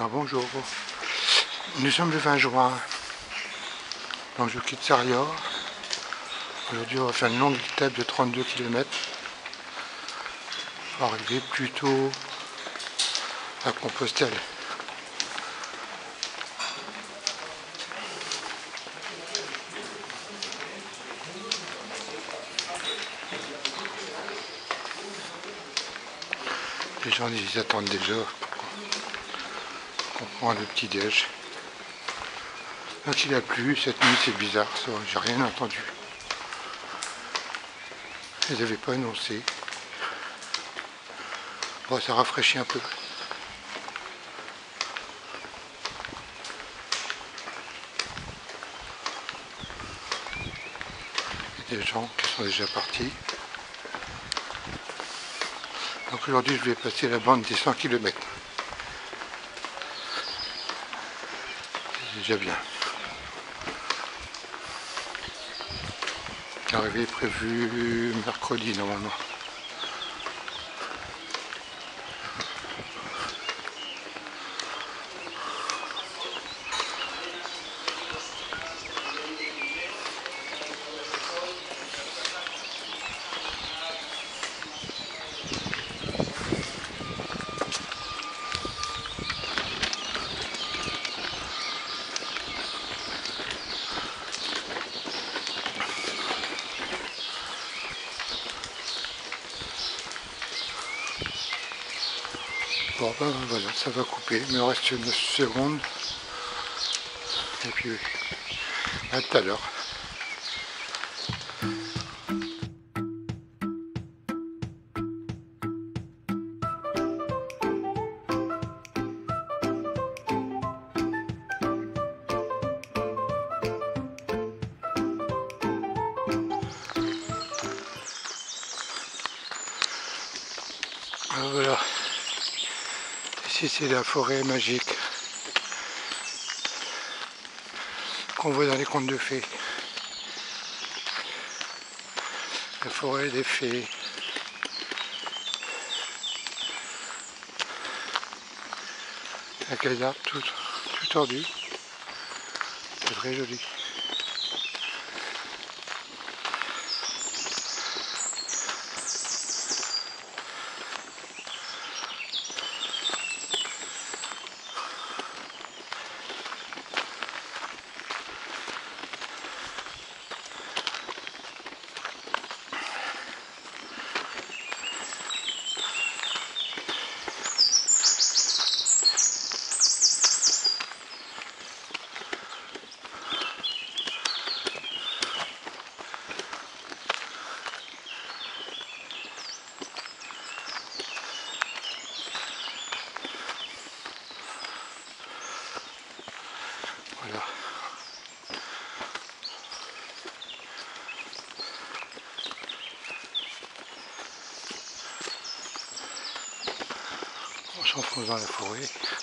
Alors bonjour, nous sommes le 20 juin, donc je quitte Sarrior. Aujourd'hui on va faire une longue étape de 32 km pour arriver plutôt à Compostelle. Les gens ils attendent déjà pour prendre le petit déj. Donc il a plu, cette nuit c'est bizarre, j'ai rien entendu. Ils n'avaient pas annoncé. Bon, ça rafraîchit un peu. Il y a des gens qui sont déjà partis. Donc aujourd'hui je vais passer la bande des 100 km. C'est déjà bien. L'arrivée est prévue mercredi normalement. Bon ben voilà, ça va couper, il me reste 9 secondes. Et puis à tout à l'heure. Voilà. Ici c'est la forêt magique qu'on voit dans les contes de fées. La forêt des fées. Avec les arbres tout tordus. C'est très joli. Voilà. On s'enfonce dans la forêt.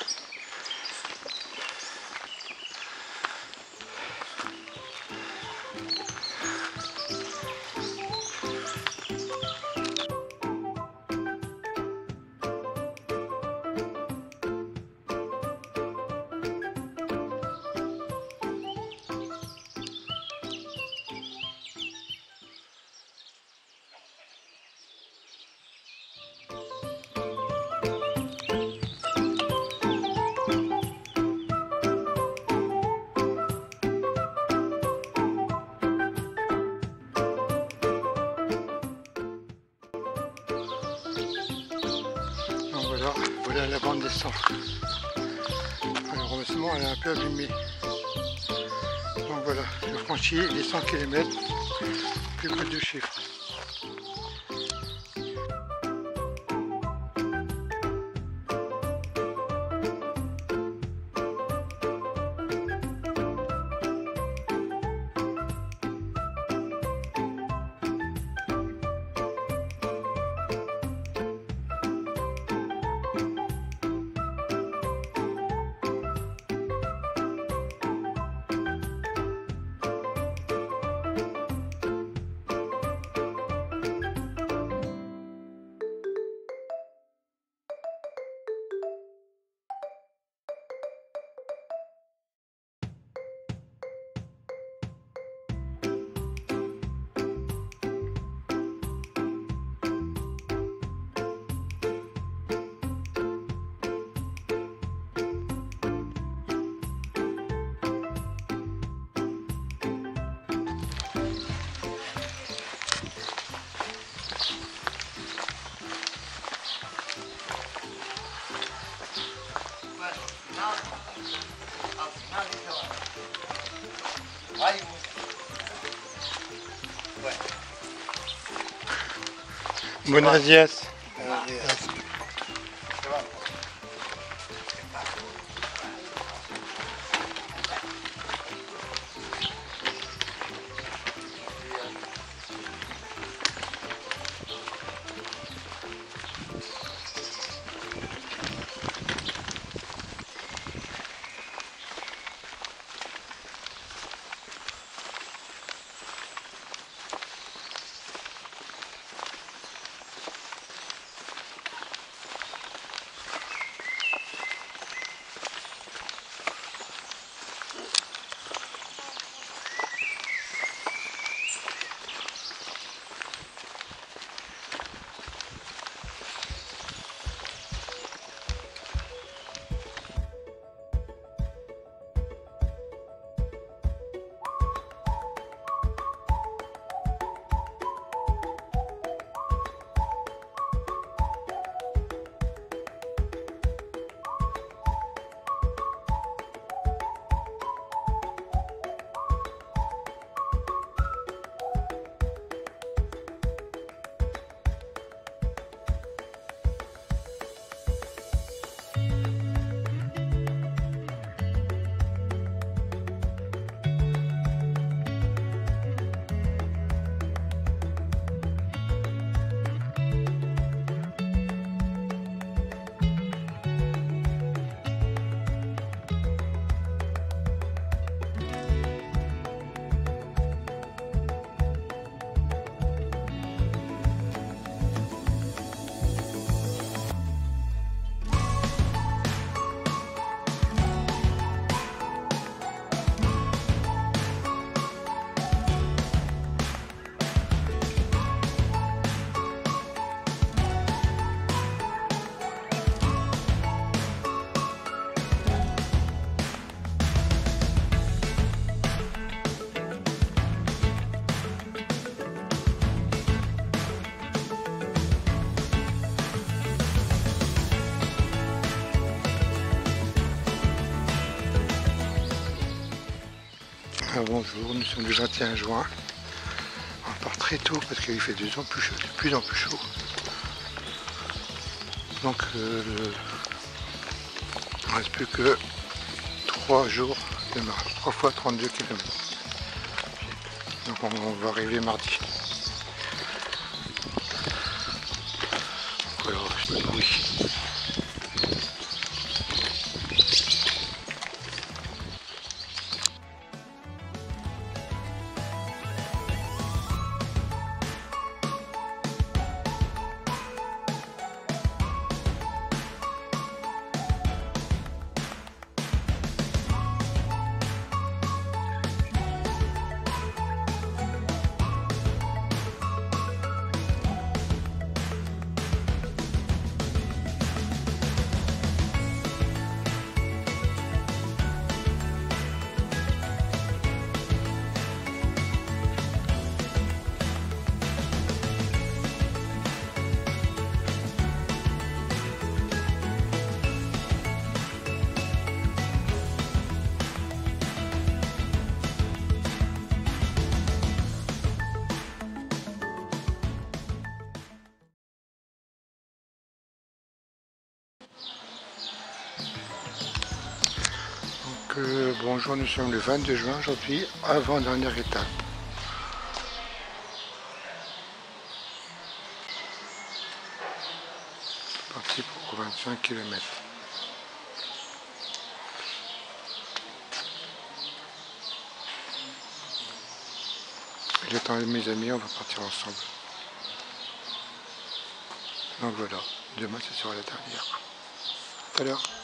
Voilà la bande des 100. Malheureusement elle est un peu abîmée. Donc voilà, je franchis les 100 km, plus que 2 chiffres. Buenos días. Bonjour, nous sommes le 21 juin. On part très tôt parce qu'il fait de plus en plus chaud. Donc il ne reste plus que 3 jours de marche, 3 fois 32 km. Donc on va arriver mardi. Voilà, oui. Bonjour, nous sommes le 22 juin aujourd'hui, avant-dernière étape. Parti pour 25 km. J'attends mes amis, on va partir ensemble. Donc voilà, demain ce sera la dernière. À tout à l'heure.